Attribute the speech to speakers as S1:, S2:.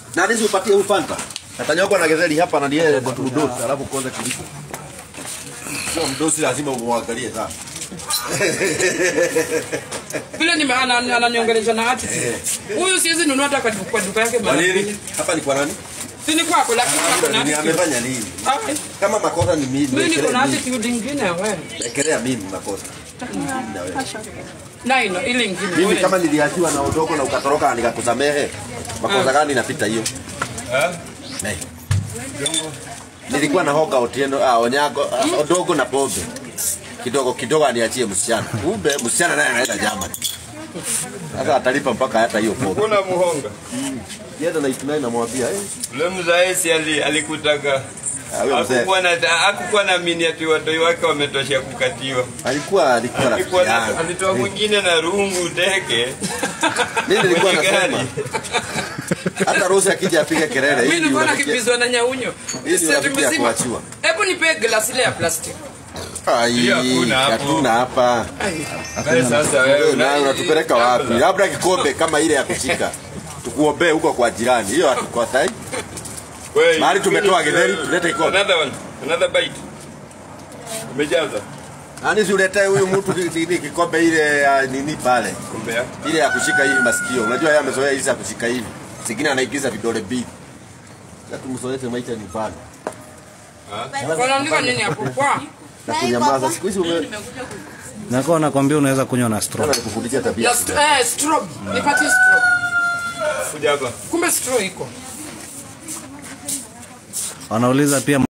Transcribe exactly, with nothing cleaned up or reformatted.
S1: Nani usipatie ufanta? Atanyoko na githeri hapa na ndiye mdosi alafu kwanza kiliko. Sio mdosi lazima umwangalie sana.
S2: Vile ni maana ananiongelesha na ati. Huyu siwezi nunua hata kwa duka yake
S1: mara. Hapa ni kwa nani?
S2: Si ni kwako lakini kuna
S1: nani amefanya nini? Kama makosa ni mimi.
S2: Mimi niko na attitude nyingine wewe.
S1: Ekelea mimi makosa.
S2: Na ino ile nyingine.
S1: Mimi kama niliachiwa na udoko na ukatoroka nikakusamehe. Makosa gani inapita hiyo? Eh? Eh. Nilikuwa na hoga Otieno ah Onyago Odogo na pombe. Kidogo kidogo aniachie msichana. Kumbe msichana naye anaenda Germany. Sasa atalipa mpaka hata hiyo pombe.
S3: Kuna muhonga.
S1: Yeye na itunai namwambia eh.
S3: Yule mzae si alikutaka. Hakukuwa na hakukuwa na mini ati watu wake wametosha kukatiwa.
S1: Alikuwa alikuwa rafiki yangu.
S3: Alitoa mwingine na rungu teke.
S1: Mimi nilikuwa nasema. Hata Rose akija apige kelele
S2: hivi. Mimi nilikuwa nakimbizwa na nyaunyo.
S1: Sisi tumezima.
S2: Hebu nipe glasi ile ya plastic.
S1: Ai, hatuna hapa.
S3: Sasa wewe
S1: unatupeleka wapi? Labda kikombe kama ile ya kushika. Tukuombee huko kwa jirani. Hiyo hatukotai. Mali tumetoa githeri, tulete kikombe.
S3: Another one, another bite. Umejaza.
S1: Nani si ulete huyu mtu kikombe ile nini pale?
S3: Kombe
S1: ile ya kushika hivi masikio. Unajua yeye amezoea hizi ya kushika hivi. Zingine anaigiza vidole mbili. Sasa tumsoete maisha ni pale.
S2: Ah. Wanaandika nini hapo kwa?
S1: Na kunyamaza siku hizi ume
S4: Nako nakwambia unaweza kunywa na straw.
S1: Nakufundisha tabia.
S2: Eh, straw. Nipatie straw.
S3: Kuja hapa.
S2: Kumbe straw iko.
S4: Wanauliza pia